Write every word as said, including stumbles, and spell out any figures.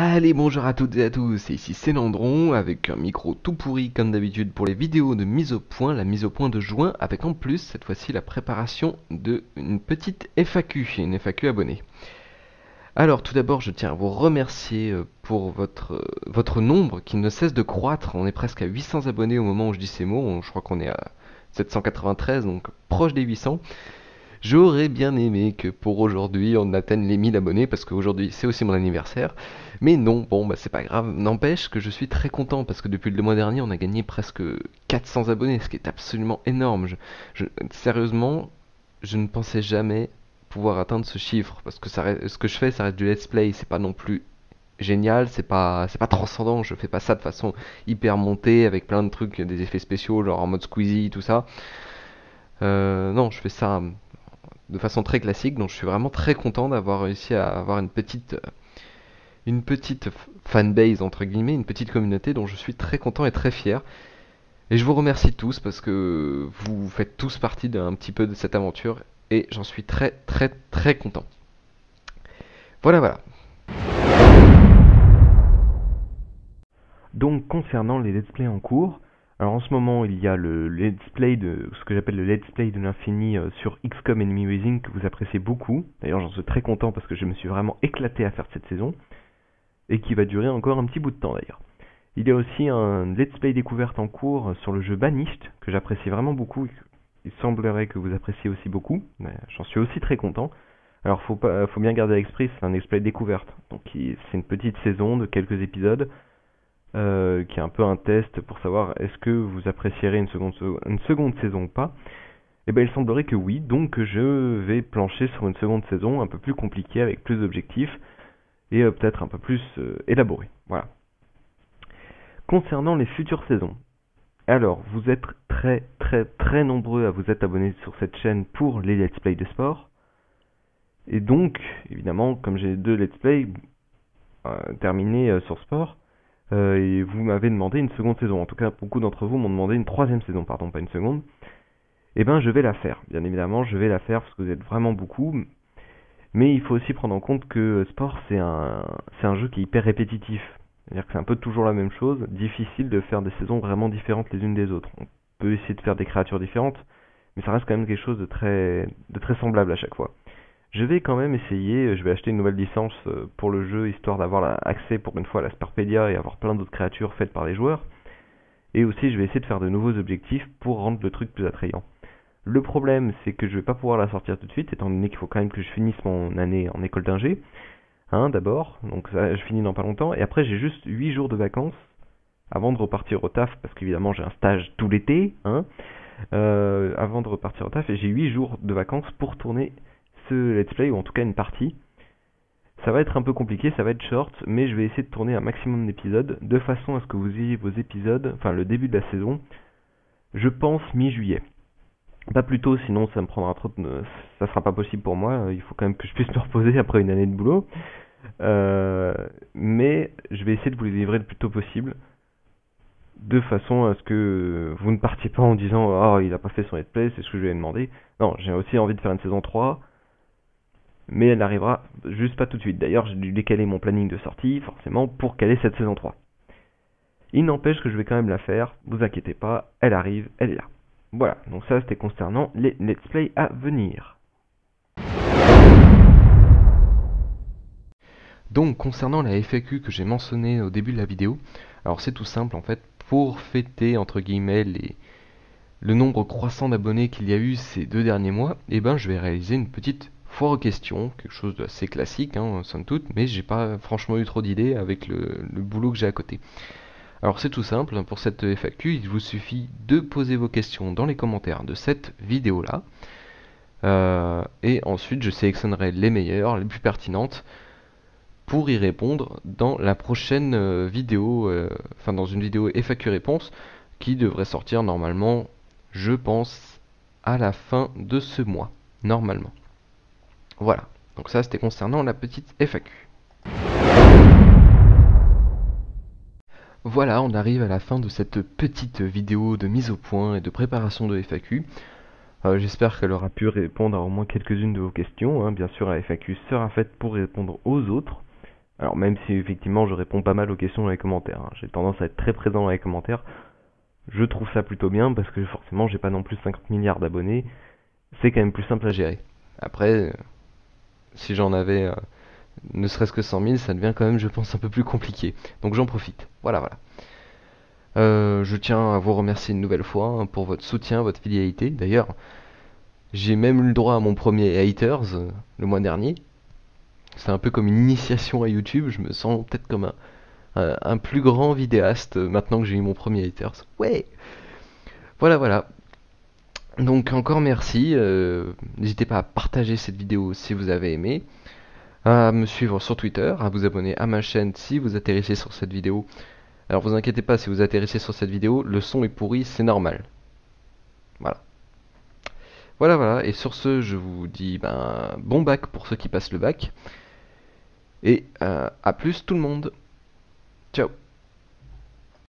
Allez, bonjour à toutes et à tous, ici c'est Landron, avec un micro tout pourri comme d'habitude pour les vidéos de mise au point, la mise au point de juin, avec en plus, cette fois-ci, la préparation d'une petite F A Q, une F A Q abonnée. Alors, tout d'abord, je tiens à vous remercier pour votre, votre nombre qui ne cesse de croître. On est presque à huit cents abonnés au moment où je dis ces mots, je crois qu'on est à sept cent quatre-vingt-treize, donc proche des huit cents. J'aurais bien aimé que pour aujourd'hui on atteigne les mille abonnés parce qu'aujourd'hui c'est aussi mon anniversaire. Mais non, bon bah c'est pas grave. N'empêche que je suis très content parce que depuis le mois dernier on a gagné presque quatre cents abonnés, ce qui est absolument énorme. Je, je- sérieusement, je ne pensais jamais pouvoir atteindre ce chiffre parce que ça reste- ce que je fais ça reste du let's play, c'est pas non plus génial, c'est pas c'est pas transcendant, je fais pas ça de façon hyper montée avec plein de trucs, des effets spéciaux genre en mode Squeezie tout ça. Euh, non, je fais ça de façon très classique, donc je suis vraiment très content d'avoir réussi à avoir une petite, une petite fanbase entre guillemets, une petite communauté dont je suis très content et très fier. Et je vous remercie tous parce que vous faites tous partie d'un petit peu de cette aventure et j'en suis très très très content. Voilà voilà. Donc concernant les let's play en cours, alors en ce moment il y a le let's play de ce que j'appelle le let's play de l'infini euh, sur X COM Enemy Rising que vous appréciez beaucoup. D'ailleurs j'en suis très content parce que je me suis vraiment éclaté à faire cette saison et qui va durer encore un petit bout de temps d'ailleurs. Il y a aussi un let's play découverte en cours sur le jeu Banished que j'apprécie vraiment beaucoup. Il semblerait que vous appréciez aussi beaucoup. J'en suis aussi très content. Alors faut pas, faut bien garder à l'esprit, c'est un let's play découverte. Donc c'est une petite saison de quelques épisodes. Euh, qui est un peu un test pour savoir est-ce que vous apprécierez une seconde, une seconde saison ou pas. Et bien il semblerait que oui, donc je vais plancher sur une seconde saison un peu plus compliquée avec plus d'objectifs et euh, peut-être un peu plus euh, élaborée. Voilà. Concernant les futures saisons, alors vous êtes très très très nombreux à vous être abonnés sur cette chaîne pour les let's play de sport. Et donc, évidemment, comme j'ai deux let's play euh, terminés euh, sur sport, Euh, et vous m'avez demandé une seconde saison. En tout cas, beaucoup d'entre vous m'ont demandé une troisième saison, pardon, pas une seconde. Eh ben, je vais la faire. Bien évidemment, je vais la faire parce que vous êtes vraiment beaucoup. Mais il faut aussi prendre en compte que Sport, c'est un, c'est un jeu qui est hyper répétitif. C'est-à-dire que c'est un peu toujours la même chose. Difficile de faire des saisons vraiment différentes les unes des autres. On peut essayer de faire des créatures différentes, mais ça reste quand même quelque chose de très, de très semblable à chaque fois. Je vais quand même essayer, je vais acheter une nouvelle licence pour le jeu, histoire d'avoir accès pour une fois à la Sparpedia et avoir plein d'autres créatures faites par les joueurs. Et aussi je vais essayer de faire de nouveaux objectifs pour rendre le truc plus attrayant. Le problème c'est que je vais pas pouvoir la sortir tout de suite, étant donné qu'il faut quand même que je finisse mon année en école d'ingé, hein, d'abord, donc ça je finis dans pas longtemps, et après j'ai juste huit jours de vacances avant de repartir au taf, parce qu'évidemment j'ai un stage tout l'été, hein, euh, avant de repartir au taf, et j'ai huit jours de vacances pour tourner ce let's play, ou en tout cas une partie. Ça va être un peu compliqué, ça va être short, mais je vais essayer de tourner un maximum d'épisodes, de façon à ce que vous ayez vos épisodes, enfin le début de la saison, je pense mi-juillet. Pas plus tôt, sinon ça me prendra trop de... ça sera pas possible pour moi, il faut quand même que je puisse me reposer après une année de boulot. Euh, mais je vais essayer de vous les livrer le plus tôt possible, de façon à ce que vous ne partiez pas en disant « Oh, il a pas fait son let's play, c'est ce que je lui ai demandé ». Non, j'ai aussi envie de faire une saison trois, mais elle n'arrivera juste pas tout de suite. D'ailleurs, j'ai dû décaler mon planning de sortie, forcément, pour caler cette saison trois. Il n'empêche que je vais quand même la faire, vous inquiétez pas, elle arrive, elle est là. Voilà, donc ça c'était concernant les let's play à venir. Donc concernant la F A Q que j'ai mentionné au début de la vidéo, alors c'est tout simple en fait, pour fêter entre guillemets les, le nombre croissant d'abonnés qu'il y a eu ces deux derniers mois, et ben je vais réaliser une petite foire aux questions, quelque chose d'assez classique, hein, somme toute, mais j'ai pas franchement eu trop d'idées avec le, le boulot que j'ai à côté. Alors c'est tout simple, pour cette F A Q, il vous suffit de poser vos questions dans les commentaires de cette vidéo-là, euh, et ensuite je sélectionnerai les meilleures, les plus pertinentes, pour y répondre dans la prochaine euh, vidéo, euh, enfin dans une vidéo F A Q réponse, qui devrait sortir normalement, je pense, à la fin de ce mois, normalement. Voilà, donc ça c'était concernant la petite F A Q. Voilà, on arrive à la fin de cette petite vidéo de mise au point et de préparation de F A Q. Euh, J'espère qu'elle aura pu répondre à au moins quelques-unes de vos questions, hein. Bien sûr, la F A Q sera faite pour répondre aux autres. Alors même si effectivement je réponds pas mal aux questions dans les commentaires, hein. J'ai tendance à être très présent dans les commentaires. Je trouve ça plutôt bien parce que forcément j'ai pas non plus cinquante milliards d'abonnés. C'est quand même plus simple à gérer. Après, euh, si j'en avais euh, ne serait-ce que cent mille, ça devient quand même, je pense, un peu plus compliqué. Donc j'en profite. Voilà, voilà. Euh, je tiens à vous remercier une nouvelle fois hein, pour votre soutien, votre fidélité. D'ailleurs, j'ai même eu le droit à mon premier haters euh, le mois dernier. C'est un peu comme une initiation à YouTube. Je me sens peut-être comme un, un, un plus grand vidéaste euh, maintenant que j'ai eu mon premier haters. Ouais. Voilà, voilà. Donc encore merci. euh, N'hésitez pas à partager cette vidéo si vous avez aimé, à me suivre sur Twitter, à vous abonner à ma chaîne si vous atterrissez sur cette vidéo. Alors vous inquiétez pas si vous atterrissez sur cette vidéo, le son est pourri, c'est normal. Voilà. Voilà, voilà. Et sur ce, je vous dis ben, bon bac pour ceux qui passent le bac. Et euh, à plus tout le monde. Ciao.